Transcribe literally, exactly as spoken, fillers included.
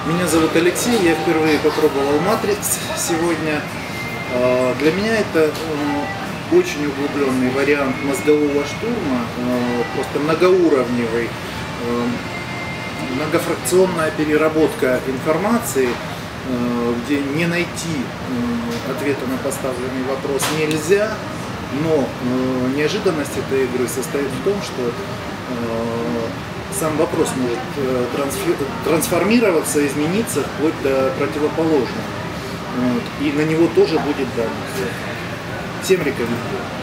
Меня зовут Алексей, я впервые попробовал Matrix сегодня. Для меня это очень углубленный вариант мозгового штурма, просто многоуровневый, многофракционная переработка информации, где не найти ответа на поставленный вопрос нельзя, но неожиданность этой игры состоит в том, что сам вопрос может трансформироваться, измениться вплоть до противоположного. Вот. И на него тоже будет данность. Всем рекомендую.